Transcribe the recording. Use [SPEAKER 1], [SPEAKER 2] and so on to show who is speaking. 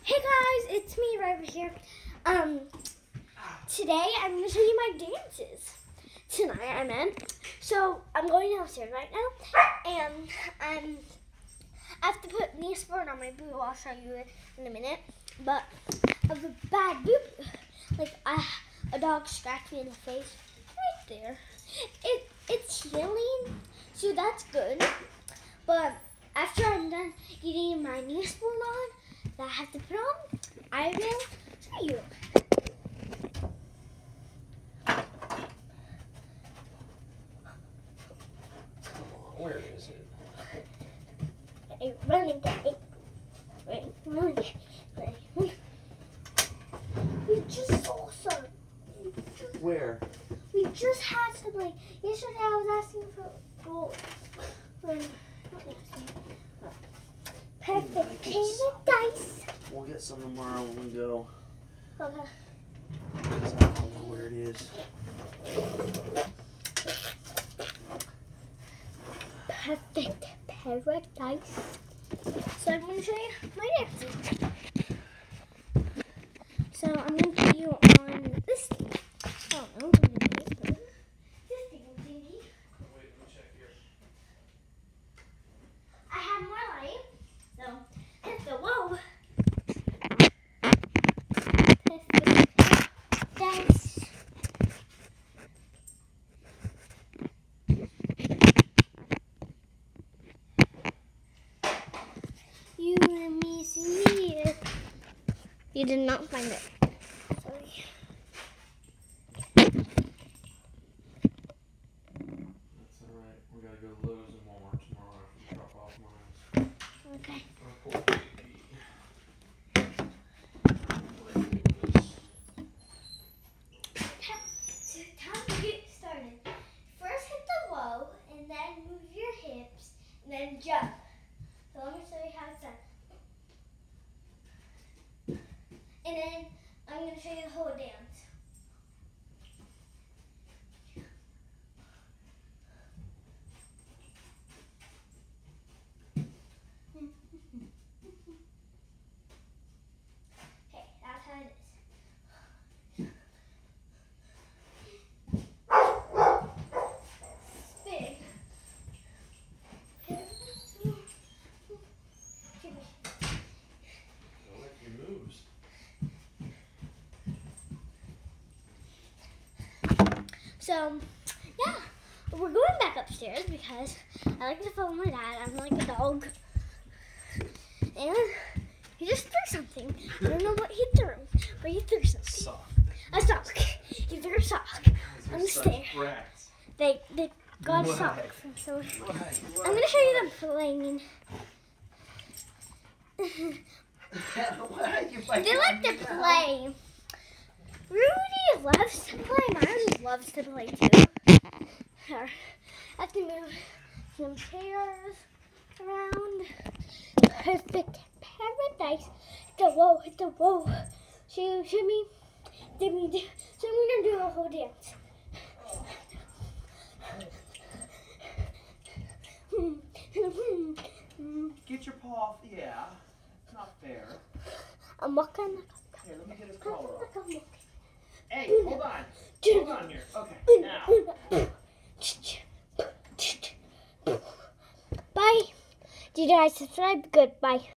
[SPEAKER 1] Hey guys, it's me right over here. Today I'm going to show you my dances. Tonight I meant. So I'm going downstairs right now, and I have to put Neosporin on my boot. I'll show you it in a minute. But I have a bad boot. Like a dog scratched me in the face right there. It's healing, so that's good. But after I'm done getting my Neosporin on, that I have to put on, I will show you.
[SPEAKER 2] Where is it?
[SPEAKER 1] Running. We just saw some.
[SPEAKER 2] Where?
[SPEAKER 1] We just had some, like, yesterday I was asking for perfect paradise.
[SPEAKER 2] We'll get some tomorrow when we go.
[SPEAKER 1] Okay.
[SPEAKER 2] I don't know where it is.
[SPEAKER 1] Perfect paradise. So I'm going to show you my dancing. So I'm going to put you on this thing. I don't know. This thing thingy.
[SPEAKER 2] Wait, let me check here.
[SPEAKER 1] I have more light. So hit the whoa. Perfect dance. You and me see it. You did not find it. Sorry.
[SPEAKER 2] That's alright. We gotta go to Lowe's and Walmart tomorrow after we drop off mine.
[SPEAKER 1] Okay.
[SPEAKER 2] Our poor baby.
[SPEAKER 1] Time to get started. First hit the low, and then move your hips, and then jump. So let me show you how it's done. And then I'm going to show you the whole dance. Okay, that's how it is. Spin.
[SPEAKER 2] I like your moves.
[SPEAKER 1] So, yeah, we're going back upstairs because I like to film my dad. I'm like a dog. And he just threw something. I don't know what he threw, but he threw something.
[SPEAKER 2] Sock.
[SPEAKER 1] A sock. He threw a sock on the stair.
[SPEAKER 2] Rats.
[SPEAKER 1] They got a
[SPEAKER 2] What?
[SPEAKER 1] sock from someone.
[SPEAKER 2] What?
[SPEAKER 1] I'm going to show you them playing. They like to play. Rudy loves to play. Myers loves to play too. Here, I have to move some chairs around. Perfect paradise. Hit the whoa, hit the whoa. Shimmy, dimmy. So we're gonna do a whole dance.
[SPEAKER 2] Get your paw off. Yeah. It's not fair.
[SPEAKER 1] I'm walking.
[SPEAKER 2] Here, let me get his collar off.
[SPEAKER 1] I'm walking.
[SPEAKER 2] Hey, hold on. Hold on here. Okay, now.
[SPEAKER 1] Bye. Did you guys subscribe? Goodbye.